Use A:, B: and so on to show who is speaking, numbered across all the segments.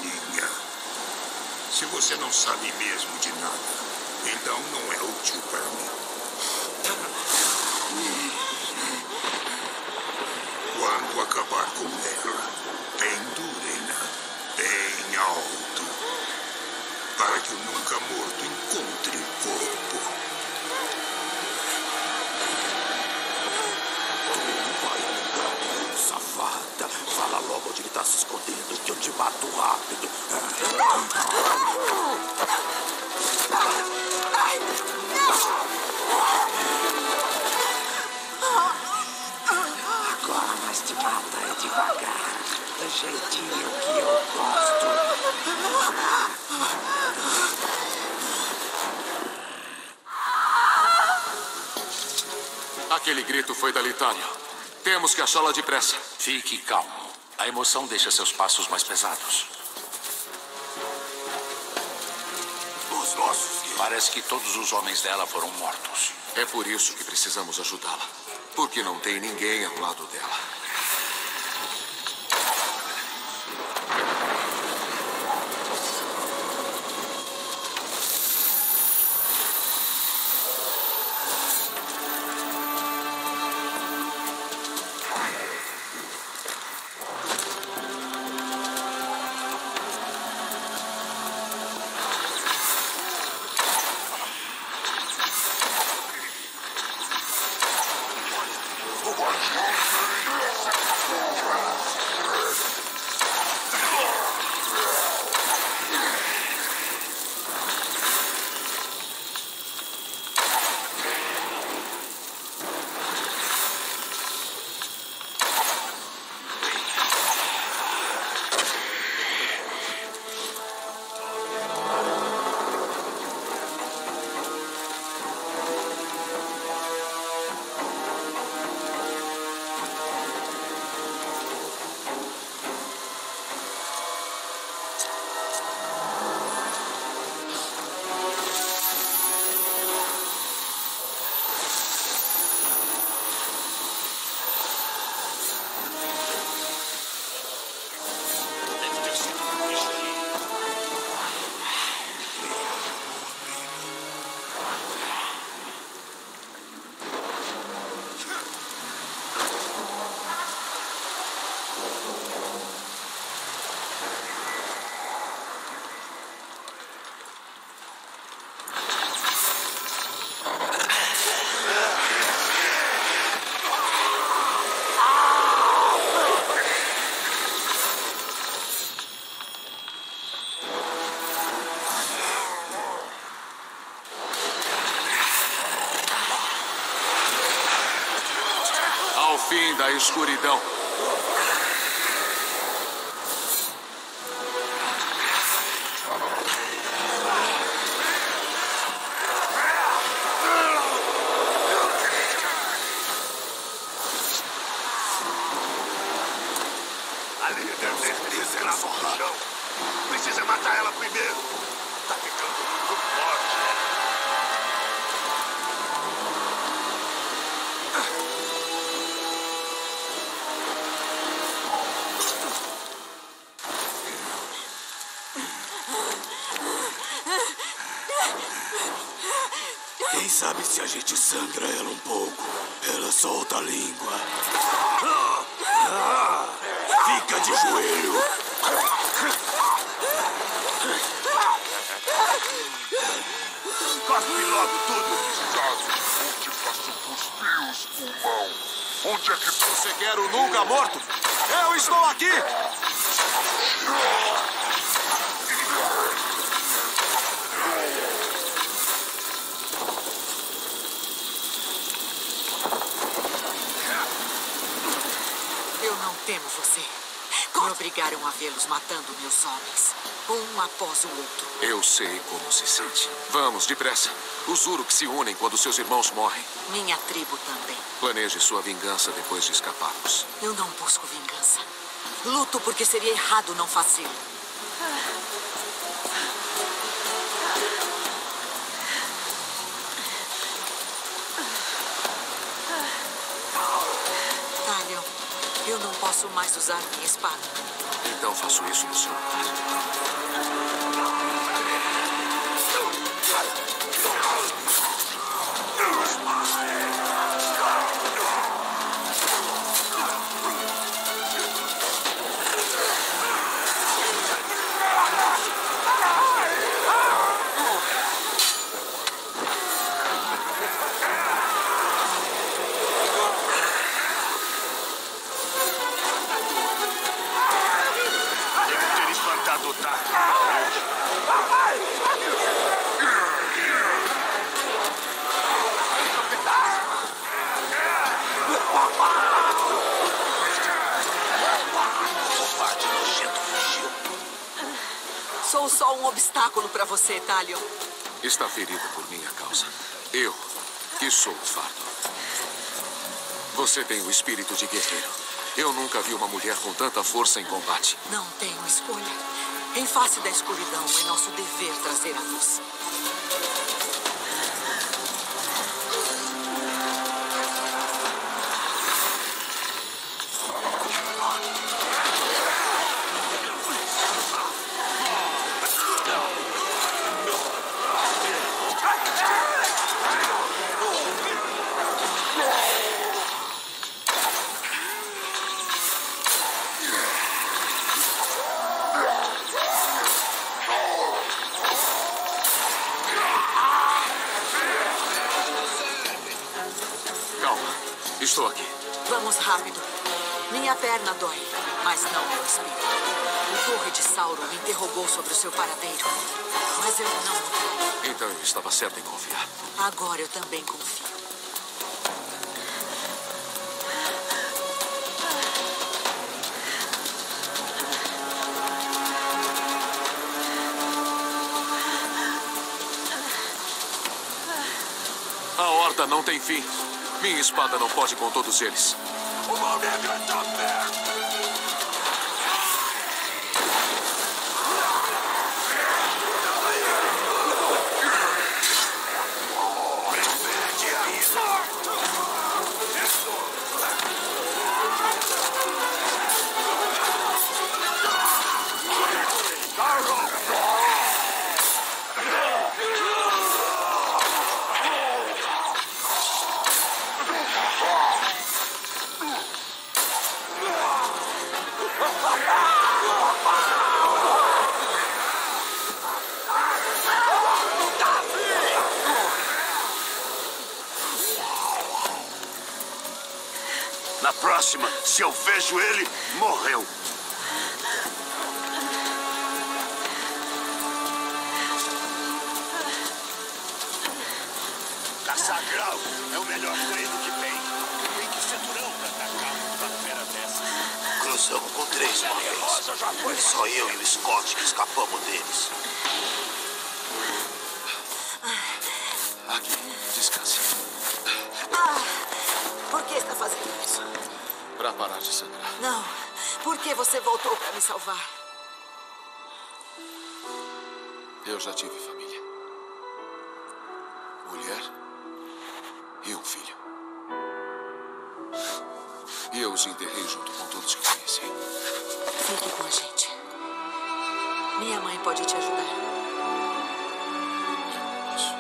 A: minha. Se você não sabe mesmo de nada, então não é útil para mim. Quando acabar com ela, pendure-na bem alto, para que o nunca morto encontre o corpo.
B: Safada, fala logo onde ele tá se escondendo, que eu te mato rápido. Agora nós te mata é devagar, do jeitinho que eu gosto.
C: Aquele grito foi da Litânia. Temos que achá-la depressa.
B: Fique calmo. A emoção deixa seus passos mais pesados. Os nossos. Parece que todos os homens dela foram mortos.
C: É por isso que precisamos ajudá-la. Porque não tem ninguém ao lado dela. Ao fim da escuridão.
A: A líder certeza na chão. Precisa matar ela primeiro. Tá ficando muito forte.
B: Quem sabe se a gente sangra ela um pouco, ela solta a língua. Fica de joelho.
A: Cospe logo tudo. Onde passam cuspir os pulmão? Onde é que
C: Você quer o nunca morto? Eu estou aqui!
D: Eu não temo você. Me obrigaram a vê-los matando meus homens, um após o outro.
C: Eu sei como se sente. Vamos, depressa. Os Uruk se unem quando seus irmãos morrem.
D: Minha tribo também.
C: Planeje sua vingança depois de escaparmos.
D: Eu não busco vingança. Luto porque seria errado não fazê-lo. Talion, eu não posso mais usar minha espada.
C: Então faço isso no seu lugar.
D: Sou só um obstáculo para você, Talion.
C: Está ferido por minha causa. Eu, que sou o fardo. Você tem o espírito de guerreiro. Eu nunca vi uma mulher com tanta força em combate.
D: Não tenho escolha. Em face da escuridão, é nosso dever trazer a luz.
C: Estou aqui.
D: Vamos rápido. Minha perna dói, mas não meu espírito. O Torre de Sauron me interrogou sobre o seu paradeiro, mas eu não o traí.
C: Então eu estava certo em confiar.
D: Agora eu também confio.
C: A horda não tem fim. Minha espada não pode com todos eles.
A: O Mão Negra está perto! Na próxima, se eu vejo ele, morreu. Caçadrão é o melhor treino que tem. Tem que cinturão pra atacar uma fera dessas. Cruzamos com 3 uma vez. Foi só eu e o Scott que escapamos deles.
C: Aqui, descanse.
D: Por que está fazendo isso?
C: Para parar de sangrar.
D: Não. Por que você voltou para me salvar?
C: Eu já tive família. Mulher e um filho. E eu os enterrei junto com todos que conheci.
D: Fique com a gente. Minha mãe pode te ajudar.
C: Não posso.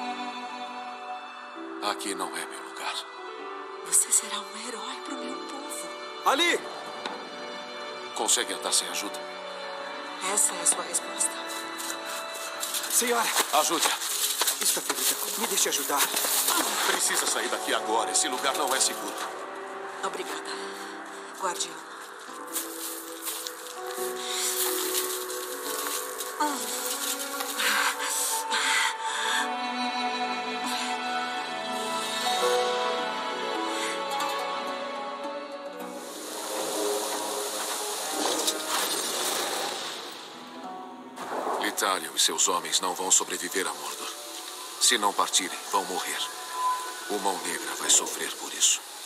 C: Aqui não é meu lugar.
D: Você será um herói para o meu povo.
E: Ali!
C: Consegue andar sem ajuda?
D: Essa é a sua resposta.
E: Senhora,
C: Ajude-a.
E: está ferida. Me deixe ajudar.
C: Precisa sair daqui agora. Esse lugar não é seguro.
D: Obrigada, guardião.
C: Talion e seus homens não vão sobreviver a Mordor. Se não partirem, vão morrer. O Mão Negra vai sofrer por isso.